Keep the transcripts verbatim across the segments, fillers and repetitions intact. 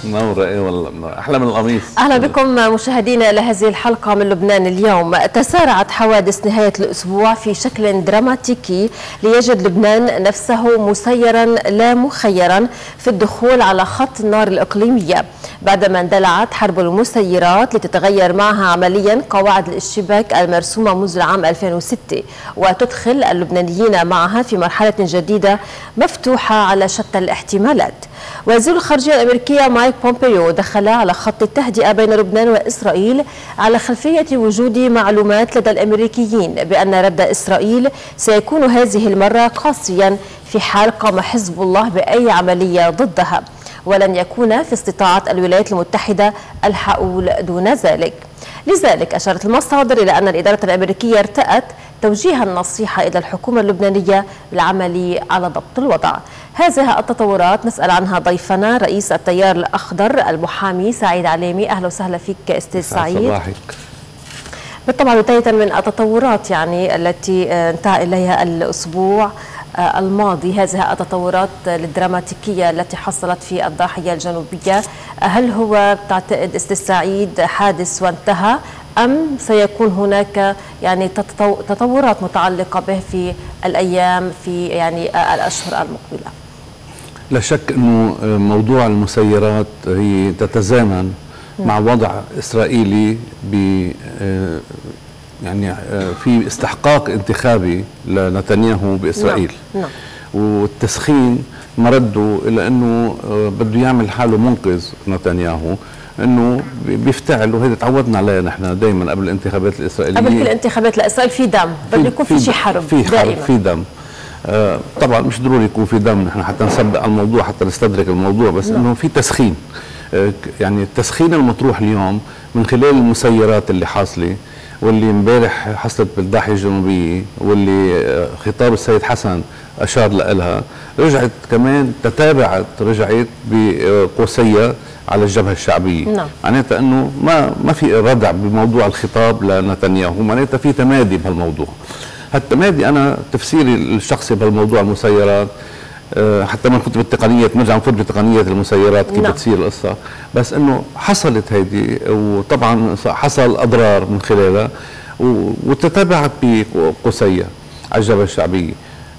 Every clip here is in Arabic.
منورة ايه والله، احلى من القميص. اهلا بكم مشاهدينا الى هذه الحلقه من لبنان اليوم. تسارعت حوادث نهايه الاسبوع في شكل دراماتيكي ليجد لبنان نفسه مسيرا لا مخيرا في الدخول على خط النار الاقليميه، بعدما اندلعت حرب المسيرات لتتغير معها عمليا قواعد الاشتباك المرسومه منذ العام ألفين وستة، وتدخل اللبنانيين معها في مرحله جديده مفتوحه على شتى الاحتمالات. وزير الخارجيه الامريكيه مايك بومبيو دخل على خط التهدئه بين لبنان واسرائيل على خلفيه وجود معلومات لدى الامريكيين بان رد اسرائيل سيكون هذه المره قاسيا في حال قام حزب الله باي عمليه ضدها، ولن يكون في استطاعه الولايات المتحده الحقول دون ذلك. لذلك أشارت المصادر إلى أن الإدارة الأمريكية ارتأت توجيه النصيحة إلى الحكومة اللبنانية بالعمل على ضبط الوضع. هذه التطورات نسأل عنها ضيفنا رئيس التيار الأخضر المحامي سعيد عليمي. أهلا وسهلا فيك أستاذ سعيد. صباحك. بالطبع بداية من التطورات يعني التي انتهى إليها الأسبوع الماضي، هذه التطورات الدراماتيكية التي حصلت في الضاحية الجنوبية، هل هو تعتقد أستاذ سعيد حادث وانتهى أم سيكون هناك يعني تطورات متعلقة به في الأيام في يعني الأشهر المقبلة؟ لا شك أنه موضوع المسيرات هي تتزامن مع وضع إسرائيلي ب يعني في استحقاق انتخابي لنتنياهو بإسرائيل. نعم. نعم. والتسخين مرده إلى أنه بده يعمل حاله منقذ نتنياهو، انه بيفتعل، وهذا تعودنا عليه نحن دائما قبل الانتخابات الاسرائيليه. قبل كل الانتخابات لاسرائيل في دم، بده يكون في شيء حرب، في حرب دائما. في دم. آه طبعا مش ضروري يكون في دم نحن حتى نسبق الموضوع حتى نستدرك الموضوع، بس لا. انه في تسخين. آه يعني التسخين المطروح اليوم من خلال المسيرات اللي حاصله، واللي امبارح حصلت بالضاحيه الجنوبيه، واللي خطاب السيد حسن اشار لها، رجعت كمان تتابعت رجعت بقوسيه على الجبهه الشعبيه. نعم. معناتها انه ما ما في ردع بموضوع الخطاب لنتنياهو، معناتها في تمادي بهالموضوع. هالتمادي انا تفسيري الشخصي بهالموضوع المسيرات، حتى ما كنت بالتقنيه نرجع نفوت بتقنيه المسيرات كيف نعم. بتصير القصه، بس انه حصلت هيدي وطبعا حصل اضرار من خلالها، وتتابعت بقوسيه على الجبهه الشعبيه.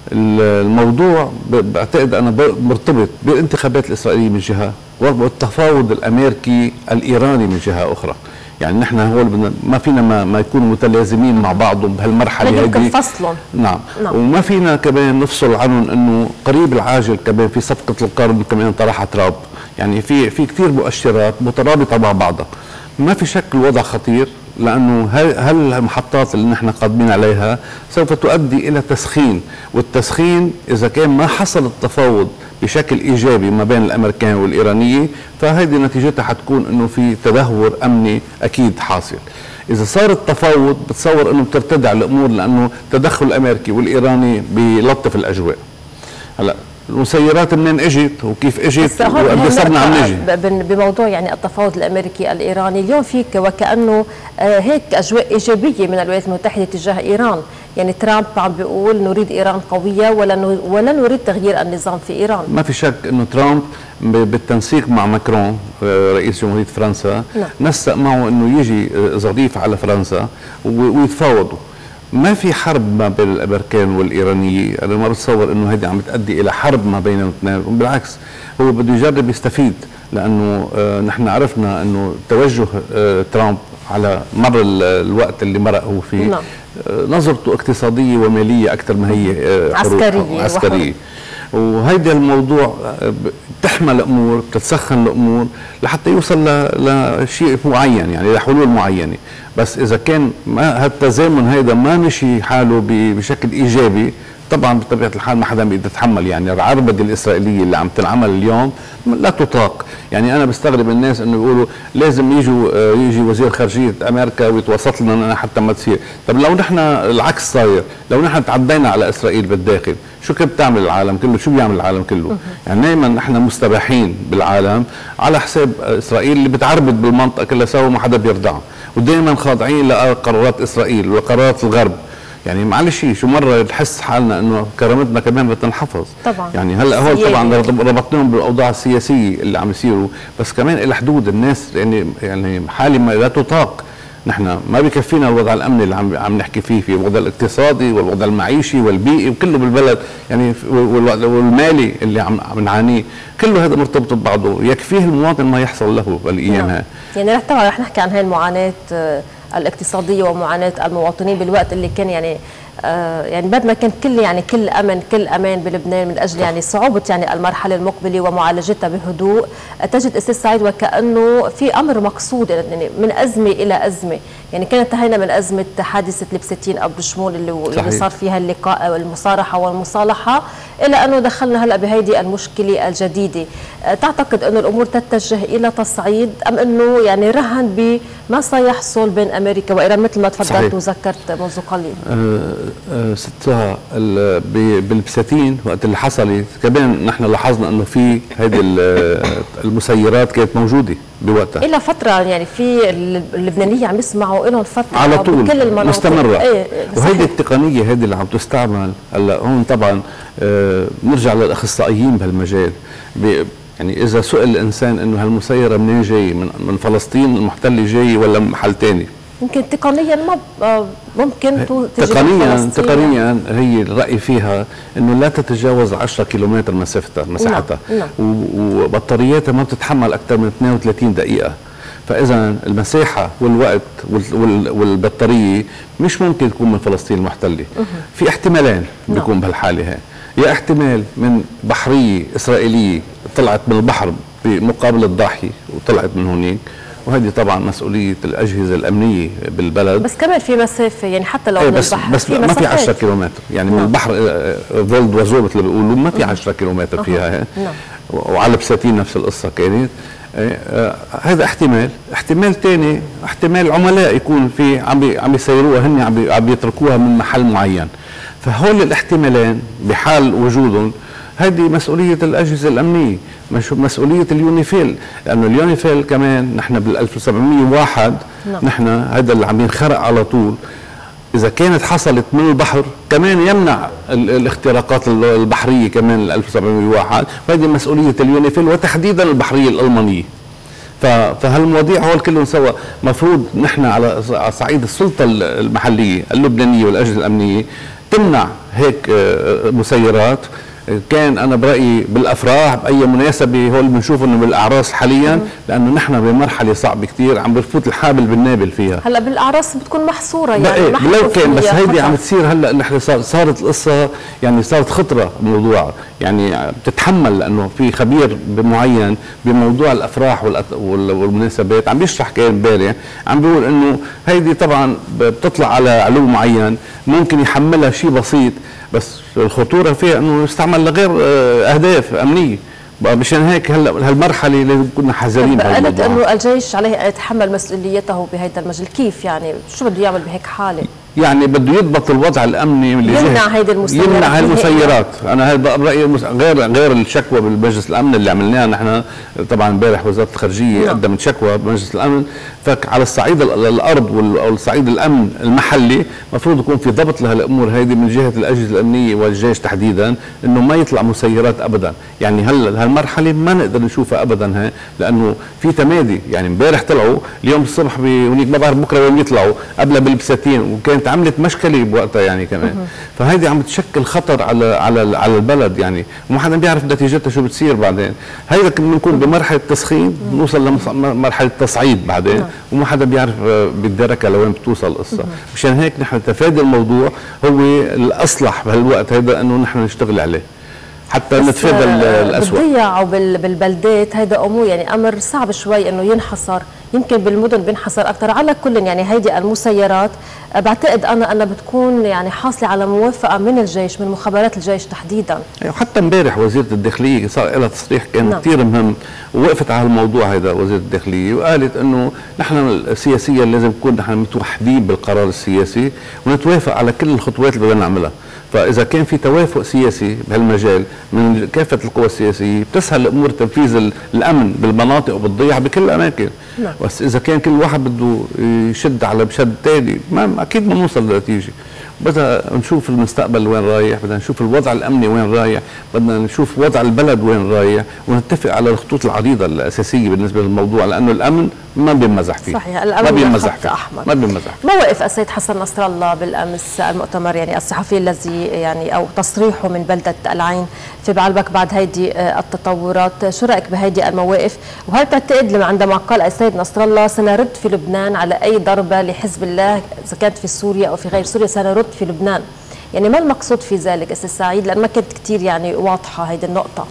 الموضوع بعتقد انا مرتبط بالانتخابات الاسرائيليه من جهه، والتفاوض الامريكي الايراني من جهه اخرى. يعني نحن هو ما فينا ما, ما يكونوا متلازمين مع بعضهم بهالمرحله هذه، يمكن فصلهم. نعم. نعم. وما فينا كمان نفصل عنهم انه قريب العاجل كمان في صفقه القرن كمان طرحها ترامب، يعني في في كثير مؤشرات مترابطه مع بعضها. ما في شك الوضع خطير، لانه هالمحطات اللي نحن قادمين عليها سوف تؤدي الى تسخين، والتسخين اذا كان ما حصل التفاوض بشكل ايجابي ما بين الامريكان والايرانيه، فهذه نتيجتها حتكون انه في تدهور امني اكيد حاصل. اذا صار التفاوض بتصور انه بترتدع الامور، لانه التدخل الامريكي والايراني بيلطف الاجواء. هلا المسيرات منين اجت وكيف اجت وقد صرنا عم نجي بموضوع يعني التفاوض الامريكي الايراني. اليوم فيك وكانه هيك اجواء ايجابيه من الولايات المتحده تجاه ايران، يعني ترامب عم بيقول نريد ايران قويه ولا ولا نريد تغيير النظام في ايران. ما في شك انه ترامب بالتنسيق مع ماكرون رئيس جمهوريه فرنسا نعم. نسق معه انه يجي ضيف على فرنسا ويتفاوضوا. ما في حرب ما بين الامريكان والايرانيه، انا ما بتصور انه هذه عم تؤدي الى حرب ما بين الاثنين، بالعكس هو بده يجرب يستفيد، لانه آه نحن عرفنا انه توجه آه ترامب على مر الوقت اللي مرق هو فيه، نعم. آه نظرته اقتصاديه وماليه اكثر ما هي آه عسكريه عسكريه. وهيدا الموضوع بتحمل امور، بتتسخن الامور لحتى يوصل لشيء معين، يعني لحلول معينه. بس اذا كان ما هالتزامن هيدا ما مشي حاله بشكل ايجابي، طبعا بطبيعه الحال ما حدا بيقدر يتحمل. يعني العربده الاسرائيليه اللي عم تنعمل اليوم لا تطاق. يعني انا بستغرب الناس انه بيقولوا لازم يجوا يجي وزير خارجيه امريكا ويتوسط لنا حتى ما تصير. طب لو نحن العكس صاير، لو نحن تعدينا على اسرائيل بالداخل، شو كيف بتعمل العالم كله؟ شو بيعمل العالم كله؟ يعني دائما نحن مستباحين بالعالم على حساب اسرائيل اللي بتعربد بالمنطقه كلها سوا وما حدا بيرضعها، ودائما خاضعين لقرارات اسرائيل وقرارات الغرب. يعني معلش شو مره نحس حالنا انه كرامتنا كمان بتنحفظ طبعا. يعني هلا هول طبعا ربطناهم بالاوضاع السياسيه اللي عم يصيروا، بس كمان الى حدود الناس يعني يعني حالي ما لا تطاق. نحن ما بكفينا الوضع الامني اللي عم عم نحكي فيه، في الوضع الاقتصادي والوضع المعيشي والبيئي وكله بالبلد يعني، والمالي اللي عم عم نعانيه، كله هذا مرتبط ببعضه، يكفيه المواطن ما يحصل له بالايام هاي. يعني طبعا رح نحكي عن هاي المعاناه الاقتصاديه ومعاناه المواطنين بالوقت اللي كان يعني آه يعني بعد ما كان كل يعني كل امن كل امان بلبنان، من اجل يعني صعوبه يعني المرحله المقبله ومعالجتها بهدوء، تجد استاذ سعيد وكانه في امر مقصود يعني من ازمه الى ازمه، يعني كان انتهينا من ازمه حادثه لبستين ابو شمول اللي, اللي صار فيها اللقاء والمصارحه والمصالحه، الى انه دخلنا هلا بهيدي المشكله الجديده. آه تعتقد انه الامور تتجه الى تصعيد ام انه يعني رهن بما سيحصل بين امريكا وايران مثل ما تفضلت وذكرت منذ قليل؟ أه ستها بالبساتين وقت اللي حصلت كمان نحن لاحظنا انه في هذه المسيرات كانت موجوده بوقتها الى فتره، يعني في اللبنانيه عم يسمعوا لهم فتره على طول بكل المناطق مستمره. ايه وهيدي التقنيه هذه اللي عم تستعمل هلا هون طبعا آه نرجع للاخصائيين بهالمجال. يعني اذا سئل الانسان انه هالمسيره منين جاي، من من فلسطين المحتله جاي ولا من محل ثاني؟ يمكن تقنيا ما ممكن تقنيا تقنيا هي الراي فيها انه لا تتجاوز عشرة كيلومتر مسافتها مساحتها، نعم. وبطارياتها ما بتتحمل اكثر من اثنين وثلاثين دقيقه، فاذا المساحه والوقت والبطاريه مش ممكن تكون من فلسطين المحتله. في احتمالين بيكون بهالحاله هي، يا احتمال من بحريه اسرائيليه طلعت من البحر بمقابل الضاحيه وطلعت من هونيك، وهذه طبعا مسؤوليه الاجهزه الامنيه بالبلد. بس كمان في مسافه يعني حتى لو ايه من بس البحر بس في ما في عشرة كيلومتر يعني نعم. من البحر فولد وزور مثل ما بيقولوا ما في عشرة كيلومتر فيها هي. نعم. وعلى بساتين نفس القصه كانت. آه هذا احتمال، احتمال ثاني احتمال عملاء يكون في عم عم يسيروها هن عم عم يتركوها من محل معين. فهول الاحتمالين بحال وجودهم هذه مسؤوليه الاجهزه الامنيه، مش مسؤوليه اليونيفيل، لانه اليونيفيل كمان نحن بال ألف وسبعمية وواحد نعم. نحن هذا اللي عم ينخرق على طول، اذا كانت حصلت من البحر كمان يمنع الاختراقات البحريه كمان ألف وسبعمية وواحد، وهذه مسؤوليه اليونيفيل وتحديدا البحريه الالمانيه. فهالمواضيع هول كلهم سوا مفروض نحن على صعيد السلطه المحليه اللبنانيه والاجهزه الامنيه تمنع هيك مسيرات. كان انا برايي بالافراح باي مناسبه هول بنشوف انه بالاعراس حاليا، لانه نحن بمرحله صعبه كثير عم بفوت الحابل بالنابل فيها. هلا بالاعراس بتكون محصوره يعني ايه لو كان، بس هيدي عم تصير هلا نحن صارت القصه يعني صارت خطره الموضوع، يعني بتتحمل لانه في خبير معين بموضوع الافراح والمناسبات عم بيشرح كان امبارح، عم بيقول انه هيدي طبعا بتطلع على علو معين ممكن يحملها شيء بسيط، بس الخطوره فيها انه يستعمل لغير اهداف امنيه. مشان هيك هلا هالمرحله لازم كنا حذرين بهالموضوع. قالت انه الجيش عليه ان يتحمل مسؤوليته بهذا المجال، كيف يعني شو بده يعمل بهيك حاله؟ يعني بده يضبط الوضع الامني اللي يمنع هيدي المسيرات، يمنع هاي المسيرات. انا هذا برايي غير غير الشكوى بالمجلس الامن اللي عملناها نحن، طبعا امبارح وزاره الخارجيه قدمت شكوى بمجلس الامن، فعلى الصعيد الارض او الصعيد الامن المحلي المفروض يكون في ضبط لهالامور هيدي من جهه الاجهزه الامنيه والجيش تحديدا، انه ما يطلع مسيرات ابدا. يعني هلا هالمرحله ما نقدر نشوفها ابدا هي، لانه في تمادي. يعني امبارح طلعوا اليوم الصبح بهونيك ما بعرف بكره وين يطلعوا، قبلها بالبساتين وكانت عملت مشكله بوقتها يعني كمان. فهيدي عم تشكل خطر على على على البلد يعني، وما حدا بيعرف نتيجتها شو بتصير بعدين. هيدا بنكون بمرحله تسخين بنوصل لمرحله تصعيد بعدين، وما حدا بيعرف بالدركه لوين بتوصل القصه. مشان هيك نحن تفادي الموضوع هو الاصلح بهالوقت هيدا، انه نحن نشتغل عليه حتى نتفادى الأسوأ. بالضياع او بالبلدات هيدا امور يعني امر صعب شوي انه ينحصر، يمكن بالمدن بينحصر اكثر. على كل يعني هيدي المسيرات بعتقد انا انها بتكون يعني حاصله على موافقه من الجيش، من مخابرات الجيش تحديدا. حتى امبارح وزيره الداخليه صار لها تصريح كان نعم. كثير مهم، ووقفت على الموضوع هذا وزيره الداخليه وقالت انه نحن سياسيا لازم نكون نحن متوحدين بالقرار السياسي ونتوافق على كل الخطوات اللي بدنا نعملها. فاذا كان في توافق سياسي بهالمجال من كافه القوى السياسيه بتسهل الامور تنفيذ الامن بالمناطق وبالضيعه بكل الاماكن. نعم. بس اذا كان كل واحد بده يشد على بشد ثاني ما اكيد ما بنوصل لنتيجه. بدنا نشوف المستقبل وين رايح، بدنا نشوف الوضع الامني وين رايح، بدنا نشوف وضع البلد وين رايح، ونتفق على الخطوط العريضه الاساسيه بالنسبه للموضوع، لانه الامن ما بينمزح فيه. صحيح، الامن ما بينمزح فيه احمر، ما بينمزح. موقف السيد حسن نصر الله بالامس المؤتمر يعني الصحفي الذي يعني او تصريحه من بلده العين في بعلبك بعد هيدي التطورات، شو رايك بهيدي المواقف؟ وهل تعتقد عندما قال السيد نصر الله سنرد في لبنان على اي ضربه لحزب الله اذا كانت في سوريا او في غير سوريا سنرد في لبنان، يعني ما المقصود في ذلك استاذ سعيد؟ لان ما كانت كثير يعني واضحه هيدي النقطه.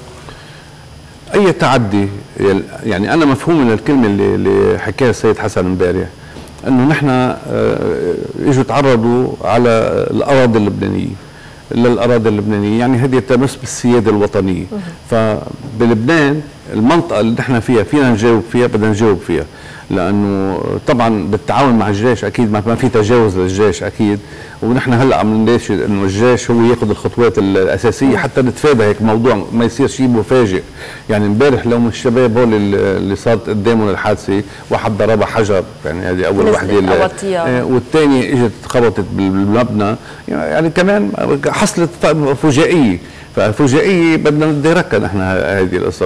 اي تعدي، يعني انا مفهوم من الكلمه اللي اللي حكاها السيد حسن امبارح، انه نحن اجوا تعرضوا على الاراضي اللبنانيه، للاراضي اللبنانيه، يعني هذه تمس بالسياده الوطنيه. فبلبنان المنطقه اللي نحن فيها فينا نجاوب فيها، بدنا نجاوب فيها، لانه طبعا بالتعاون مع الجيش اكيد ما في تجاوز للجيش اكيد، ونحن هلا عم نناشد انه الجيش هو ياخذ الخطوات الاساسيه حتى نتفادى هيك موضوع ما يصير شيء مفاجئ. يعني امبارح لو من الشباب هول اللي صارت قدامهم الحادثه، واحد ضربها حجر، يعني هذه اول وحده، والثانيه اجت خبطت بالمبنى، يعني كمان حصلت فجائيه. ففجائيه بدنا ندركها نحن هذه القصه.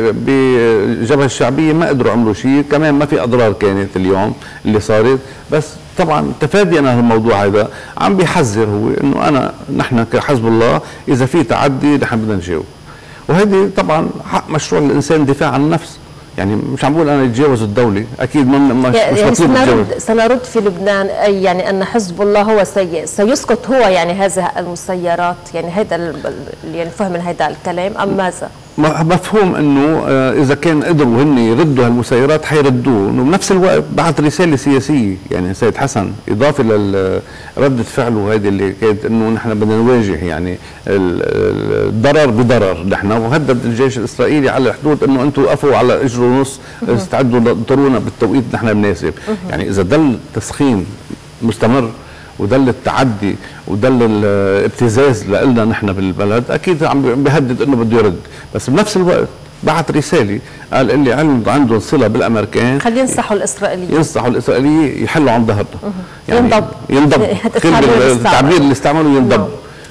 بجبهه الشعبيه ما قدروا يعملوا شيء، كمان ما في اضرار كانت اليوم اللي صارت، بس طبعا تفادينا الموضوع هذا عم بيحذر هو انه انا نحن كحزب الله اذا في تعدي نحن بدنا نجاوب. وهذه طبعا حق مشروع الانسان الدفاع عن النفس، يعني مش عم بقول انا اتجاوز الدوله، اكيد ما مش يعني مطلوب سنرد سنرد في لبنان، اي يعني ان حزب الله هو سي سيسقط هو يعني هذه المسيرات، يعني هذا يعني فهم من هذا الكلام ام ماذا؟ مفهوم انه اذا كان قدروا هن يردوا هالمسيرات حيردوه، انه بنفس الوقت بعت رساله سياسيه، يعني السيد حسن اضافه لرده فعله هذه اللي كانت انه نحن بدنا نواجه يعني الضرر بضرر نحن، وهدد الجيش الاسرائيلي على الحدود انه انتم وقفوا على اجر ونص، استعدوا تنطرونا بالتوقيت نحن بناسب. يعني اذا ضل تسخين مستمر وضل التعدي وضل الابتزاز لنا نحن بالبلد، اكيد عم بيهدد انه بده يرد، بس بنفس الوقت بعت رساله قال اللي عندهم صله بالامريكان خلي ينصحوا الاسرائيليين ينصحوا الاسرائيليين يحلوا عن ظهرنا، يعني ينضب ينضب التعبير اللي استعملوا ينضب.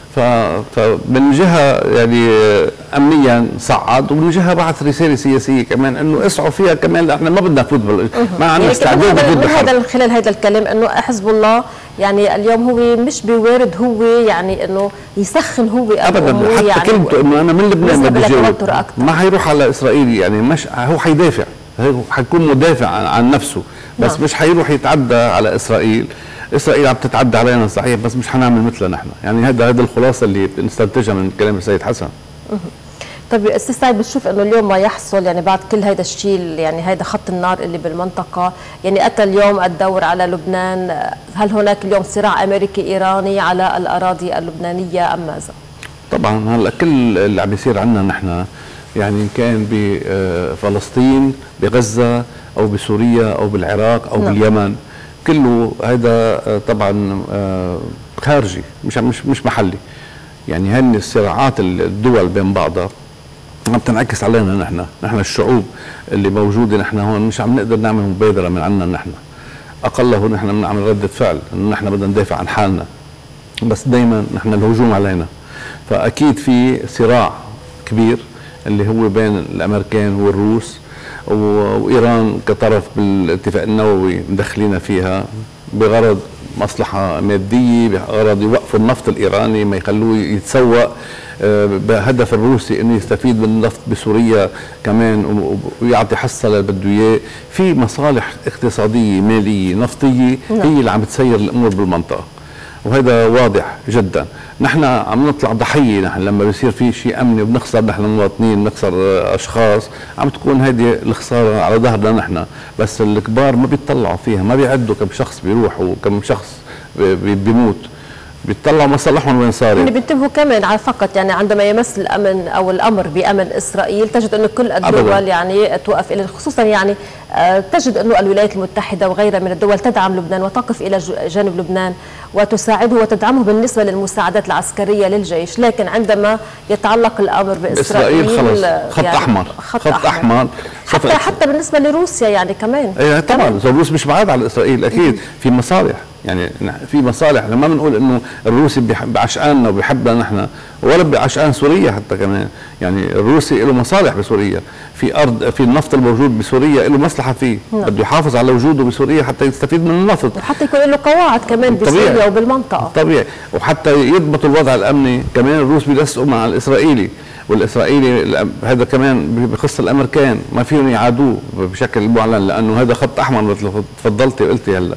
فمن جهه يعني امنيا صعد، ومن جهه بعث رساله سياسيه كمان انه اسعوا فيها كمان، احنا ما بدنا نفوت ما عندنا استعداد نفوت بالحرب. هذا خلال هذا الكلام انه حزب الله يعني اليوم هو مش بوارد هو يعني انه يسخن هو ابدا، حتى يعني كلمته انه انا من لبنان بدي جاوب ما حيروح على اسرائيل، يعني مش هو حيدافع، هو حيكون مدافع عن, عن نفسه، بس نعم. مش حيروح يتعدى على اسرائيل. اسرائيل عم تتعدى علينا صحيح، بس مش حنعمل مثلها نحن، يعني هذا هذا الخلاصه اللي بنستنتجها من كلام السيد حسن. طيب استاذ سعيد، بتشوف انه اليوم ما يحصل يعني بعد كل هذا الشيء، يعني هذا خط النار اللي بالمنطقه، يعني اتى اليوم الدور على لبنان، هل هناك اليوم صراع امريكي ايراني على الاراضي اللبنانيه ام ماذا؟ طبعا هلا كل اللي عم بيصير عندنا نحن، يعني كان بفلسطين بغزه او بسوريا او بالعراق او نعم. باليمن، كله هذا طبعا خارجي، مش مش مش محلي. يعني هن الصراعات الدول بين بعضها عم تنعكس علينا نحن، نحن الشعوب اللي موجوده نحن هون مش عم نقدر نعمل مبادره من عنا نحن، اقله نحن بنعمل رده فعل انه نحن بدنا ندافع عن حالنا، بس دائما نحن الهجوم علينا. فاكيد في صراع كبير اللي هو بين الامريكان والروس، وايران كطرف بالاتفاق النووي مدخلين فيها بغرض مصلحه ماديه، بغرض يوقفوا النفط الايراني ما يخلوه يتسوق، بهدف الروسي انه يستفيد من النفط بسوريا كمان ويعطي حصه اللي بده اياه. في مصالح اقتصاديه ماليه نفطيه هي اللي عم تسير الامور بالمنطقه، وهذا واضح جدا. نحن عم نطلع ضحيه، نحن لما بيصير في شيء امني وبنخسر نحن مواطنين، بنخسر اشخاص، عم تكون هذه الخساره على ظهرنا نحن، بس الكبار ما بيطلعوا فيها، ما بيعدوا كم شخص بيروح وكم شخص بيموت، بيطلعوا مصالحهم وين صارت. يعني بينتبهوا كمان على فقط يعني عندما يمس الامن او الامر بامن اسرائيل، تجد انه كل الدول أبداً. يعني توقف الى، خصوصا يعني تجد انه الولايات المتحده وغيرها من الدول تدعم لبنان وتقف الى جانب لبنان وتساعده وتدعمه بالنسبه للمساعدات العسكريه للجيش، لكن عندما يتعلق الامر باسرائيل خلص خط يعني احمر خط, خط احمر, أحمر. حتى حتى بالنسبه لروسيا يعني كمان. ايه طبعا، روسيا مش بعاد على اسرائيل، اكيد في مصالح يعني في مصالح، لما بنقول انه الروسي بعشقاننا وبيحبنا نحن، ولا بعشقان سوريا حتى كمان. يعني الروسي له مصالح بسوريا، في ارض، في النفط الموجود بسوريا له مصلحه فيه، نعم. بده يحافظ على وجوده بسوريا حتى يستفيد من النفط، وحتى يكون له قواعد كمان بسوريا وبالمنطقه. طبيعي، وحتى يضبطوا الوضع الامني كمان. الروس بيلصقوا مع الاسرائيلي، والاسرائيلي هذا كمان بخص الامريكان، ما فيهم يعادوه بشكل معلن، لانه هذا خط احمر مثل تفضلتي وقلتي هلا.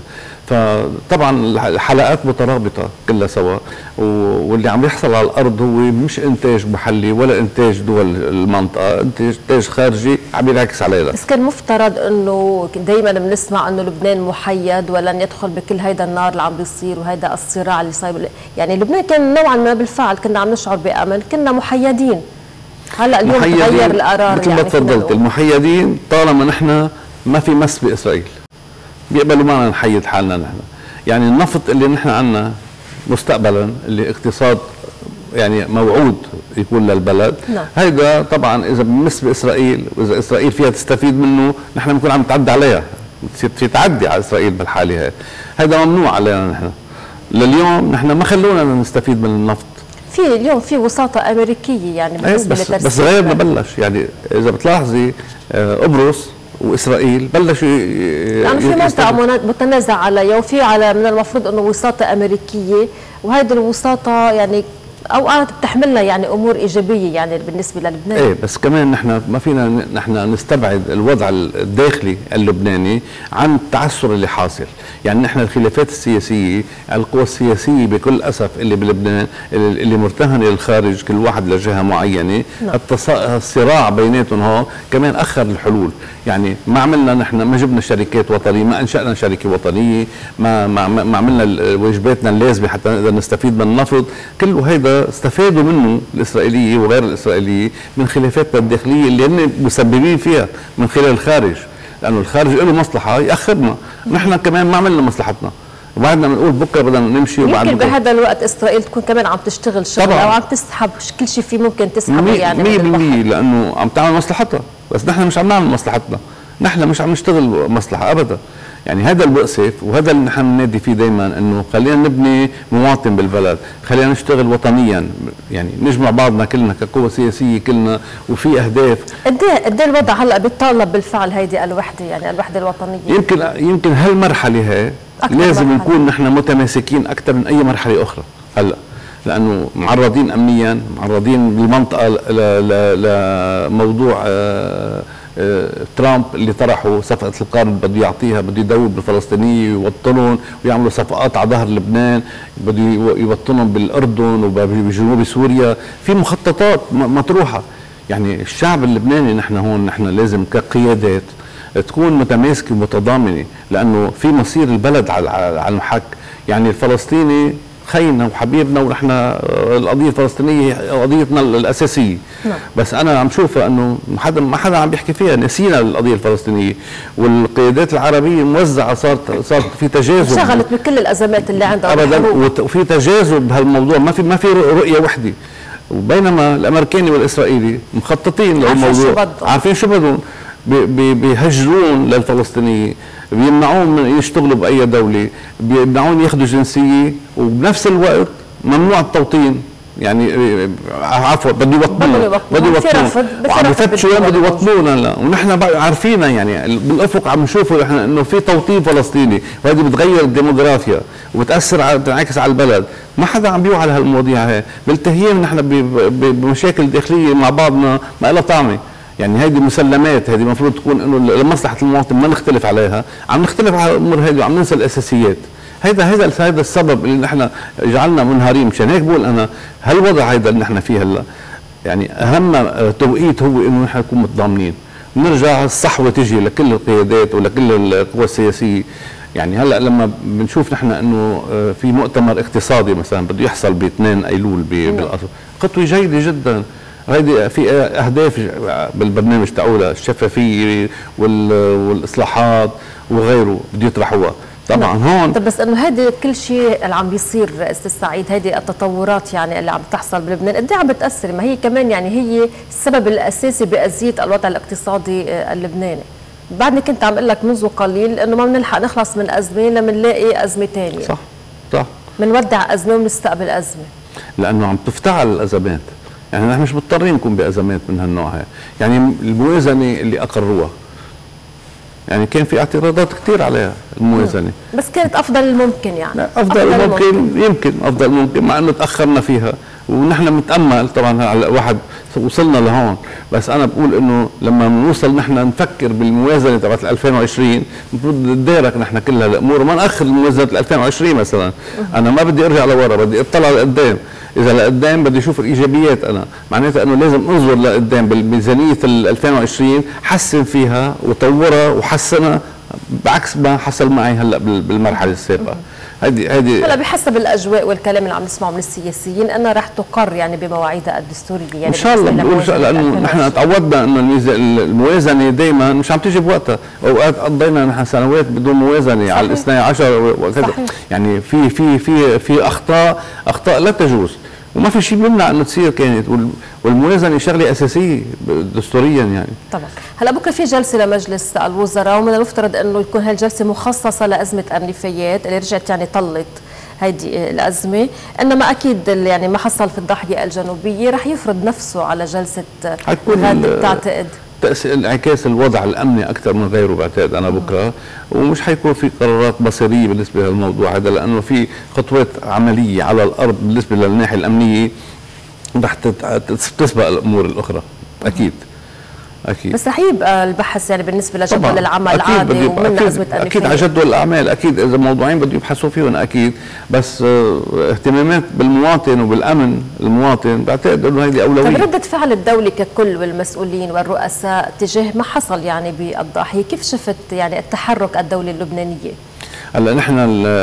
فطبعا الحلقات مترابطه كلها سوا، واللي عم يحصل على الارض هو مش انتاج محلي ولا انتاج دول المنطقه، انتاج خارجي عم ينعكس علينا. بس كان مفترض انه دائما بنسمع انه لبنان محيد ولن يدخل بكل هيدا النار اللي عم بيصير وهيدا الصراع اللي صاير. يعني لبنان كان نوعا ما بالفعل كنا عم نشعر بامن، كنا محيدين. هلا اليوم تغير القرار. مثل ما يعني تفضلت، المحيدين طالما نحن ما في مس باسرائيل بيقبلوا معنا نحيد حالنا نحن. يعني النفط اللي نحن عندنا مستقبلا، اللي اقتصاد يعني موعود يكون للبلد، نعم. هيدا طبعا اذا بمس باسرائيل واذا اسرائيل فيها تستفيد منه، نحن بنكون عم نتعدى عليها، في تعدي على اسرائيل بالحاله هي. هيدا ممنوع علينا نحن. لليوم نحن ما خلونا نستفيد من النفط. في اليوم في وساطه امريكيه يعني بالنسبه لترسيم، بس غيرنا بلش. يعني اذا بتلاحظي قبرص واسرائيل بلشوا يعني في منطقه متنازع عليها، وفي على من المفروض انه وساطه امريكيه، وهيدي الوساطه يعني اوقات بتحملنا يعني امور ايجابيه يعني بالنسبه للبنان. ايه بس كمان نحن ما فينا نحن نستبعد الوضع الداخلي اللبناني عن التعثر اللي حاصل. يعني نحن الخلافات السياسيه، القوى السياسيه بكل اسف اللي بلبنان اللي مرتهنه للخارج، كل واحد لجهه معينه، نعم. الصراع بيناتهم هون كمان اخر الحلول. يعني ما عملنا نحن، ما جبنا شركات وطنيه، ما انشانا شركه وطنيه، ما ما, ما عملنا واجباتنا اللازمه حتى نقدر نستفيد من النفط. كله هيدا استفادوا منه الاسرائيليه وغير الاسرائيليه من خلافاتنا الداخليه اللي هن مسببين فيها من خلال الخارج، لانه الخارج له مصلحه ياخرنا، نحن كمان ما عملنا مصلحتنا، وبعدنا بنقول بكره بدنا نمشي. وبعد يمكن بهذا الوقت اسرائيل تكون كمان عم تشتغل شغل او عم تسحب كل شيء في ممكن تسحبه يعني مية بالمية، لانه عم تعمل مصلحتها، بس نحن مش عم نعمل مصلحتنا، نحن مش عم نشتغل مصلحه ابدا. يعني هذا المؤسف، وهذا اللي نحن بننادي فيه دائما، انه خلينا نبني مواطن بالبلد، خلينا نشتغل وطنيا، يعني نجمع بعضنا كلنا كقوة سياسية كلنا، وفي اهداف. قد ايه قد ايه الوضع هلا بيتطلب بالفعل هيدي الوحدة، يعني الوحدة الوطنية؟ يمكن يمكن هالمرحلة هي لازم مرحلة. نكون نحن متماسكين اكثر من اي مرحلة اخرى هلا، لانه معرضين امنيا، معرضين بالمنطقة لموضوع ترامب اللي طرحوا صفقة القرن، بده يعطيها، بده يدوب بالفلسطينية ويوطنهم ويعملوا صفقات على ظهر لبنان، بده يوطنهم بالاردن وبجنوب سوريا، في مخططات مطروحة. يعني الشعب اللبناني نحن هون نحن لازم كقيادات تكون متماسكة ومتضامنة، لانه في مصير البلد على المحك. يعني الفلسطيني خينا وحبيبنا، ونحن القضيه الفلسطينيه قضيتنا الاساسيه، نعم. بس انا عم شوفها انه حدا ما حدا عم بيحكي فيها، نسينا القضيه الفلسطينيه، والقيادات العربيه موزعه، صارت صارت في تجاذب، شغلت بكل الازمات اللي عندها ابدا، وفي تجاذب بهالموضوع، ما في ما في رؤيه وحده. وبينما الامريكاني والاسرائيلي مخططين للموضوع، عارفين شو بدهم، بيهجرون للفلسطينيين، بيمنعون من يشتغلوا باي دوله، بيمنعون ياخذوا جنسيه، وبنفس الوقت ممنوع التوطين. يعني عفوا بده يوطنونا، بده يوطنونا وعم يفتشوا وين بده يوطنونا، لا ونحن عارفينها. يعني بالافق عم نشوفوا نحن انه في توطين فلسطيني، وهذه بتغير الديموغرافيا وبتاثر على بتنعكس على البلد. ما حدا عم بيوعى على هالمواضيع هي، بالتهيئ نحن بمشاكل داخليه مع بعضنا ما لها طعمه. يعني هيدي مسلمات، هيدي المفروض تكون انه لمصلحه المواطن ما نختلف عليها، عم نختلف على الامور هيدي وعم ننسى الاساسيات. هيدا هيدا هيدا السبب اللي نحن جعلنا منهارين. مشان هيك بقول انا هالوضع هيدا اللي نحن فيه هلا، يعني اهم توقيت هو انه نحن نكون متضامنين، نرجع الصحوه تجي لكل القيادات ولكل القوى السياسيه. يعني هلا لما بنشوف نحن انه في مؤتمر اقتصادي مثلا بده يحصل ب اثنين ايلول بالقصر، خطوه جيده جدا. هيدي في اهداف بالبرنامج تاعولها، الشفافيه والاصلاحات وغيره بده يطرحوها طبعا. نعم. هون طب بس انه هيدي كل شيء اللي عم بيصير استاذ سعيد، هيدي التطورات يعني اللي عم تحصل بلبنان قد ايه عم بتاثر؟ ما هي كمان يعني هي السبب الاساسي باذيه الوضع الاقتصادي اللبناني. بعدني كنت عم اقول لك منذ قليل انه ما بنلحق نخلص من ازمه لما نلاقي ازمه ثانيه. صح صح. بنودع ازمه وبنستقبل ازمه. لانه عم تفتعل الازمات، يعني نحن مش مضطرين نكون بازمات من هالنوع هاي، يعني الموازنه اللي اقروها يعني كان في اعتراضات كثير عليها الموازنه، بس كانت افضل الممكن يعني. لا افضل, أفضل الممكن, الممكن يمكن افضل الممكن، مع انه تاخرنا فيها ونحن بنتامل طبعا على واحد وصلنا لهون، بس انا بقول انه لما نوصل نحن نفكر بالموازنه تبعت ألفين وعشرين المفروض نتدارك نحن كل هالامور وما ناخر موازنه ألفين وعشرين مثلا. انا ما بدي ارجع لورا، بدي اطلع لقدام، اذا لقدام بدي اشوف الايجابيات، انا معناتها انه لازم انظر لقدام بالميزانيه ألفين وعشرين، حسن فيها وطورها وحسنها بعكس ما حصل معي هلا بالمرحله السابقه. هذه هذه هلا بحسب الاجواء والكلام اللي عم نسمعه من السياسيين انها رح تقر يعني بمواعيدها الدستوريه، يعني ان شاء الله بقول لانه نحن تعودنا انه الموازنه دائما مش عم تيجي بوقتها، اوقات قضينا نحن سنوات بدون موازنه على الاثني عشر وكذا، يعني في في في في اخطاء اخطاء لا تجوز وما في شيء بيمنع انه تصير، كانت والموازنه شغله اساسيه دستوريا يعني. طبعا هلا بكره في جلسه لمجلس الوزراء ومن المفترض انه يكون هالجلسه مخصصه لازمه النفايات اللي رجعت يعني طلت هيدي الازمه، انما اكيد يعني ما حصل في الضاحيه الجنوبيه رح يفرض نفسه على جلسه غد بتعتقد انعكاس الوضع الامني اكثر من غيره بعتقد انا بكره، ومش حيكون في قرارات مصيريه بالنسبه للموضوع هذا، لانه في خطوات عمليه على الارض بالنسبه للناحيه الامنيه رح تسبق الامور الاخرى اكيد اكيد. بس رح يبقى البحث يعني بالنسبه لجدول العمل العادي ومن ازمه النفايات اكيد على جدول الاعمال، اكيد اذا موضوعين بده يبحثوا فيهم اكيد، بس اهتمامات بالمواطن وبالامن المواطن بعتقد انه هذه اولويه. طيب رده فعل الدوله ككل والمسؤولين والرؤساء تجاه ما حصل يعني بالضاحيه، كيف شفت يعني التحرك الدولي اللبنانيه؟ هلا نحن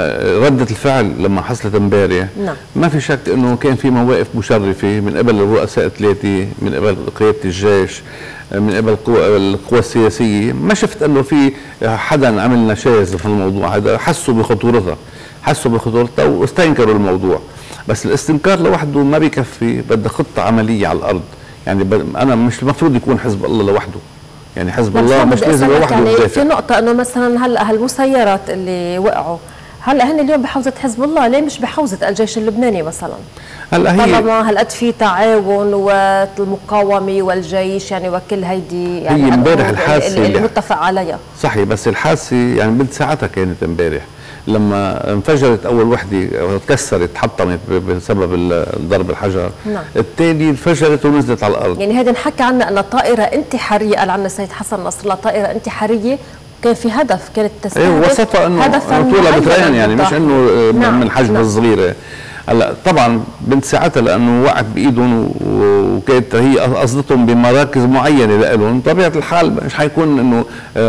ردة الفعل لما حصلت امبارح نعم. ما في شك انه كان في مواقف مشرفه من قبل الرؤساء الثلاثه، من قبل قياده الجيش، من قبل القوى السياسيه، ما شفت انه في حدا عمل نشاز في الموضوع هذا، حسوا بخطورتها حسوا بخطورتها واستنكروا الموضوع، بس الاستنكار لوحده ما بيكفي، بدها خطه عمليه على الارض، يعني انا مش المفروض يكون حزب الله لوحده، يعني حزب الله مش لازم لوحده يعني يدافع. في نقطة انه مثلا هلا هالمسيرات اللي وقعوا هلا هن اليوم بحوزة حزب الله، ليه مش بحوزة الجيش اللبناني مثلا؟ هلا هي طالما هالقد في تعاون والمقاومة والجيش يعني وكل هيدي يعني هي امبارح الحادثة اللي, اللي متفق عليها صحيح، بس الحادثة يعني بنت ساعتها كانت امبارح لما انفجرت اول وحده وتكسرت حطمت بسبب ضرب الحجر، نعم. الثاني انفجرت ونزلت على الارض. يعني هذا نحكي عنها انها طائره انتحاريه، قال عنها السيد حسن نصر الله طائره انتحاريه، كان في هدف، كانت تستهدف ايه وصفها انه طولها مترين يعني مش انه نعم. من حجم نعم. صغيره. هلا طبعا بنت ساعتها لانه وقعت بايدهم وكانت هي قصدتهم بمراكز معينه لهم، طبيعه الحال مش حيكون انه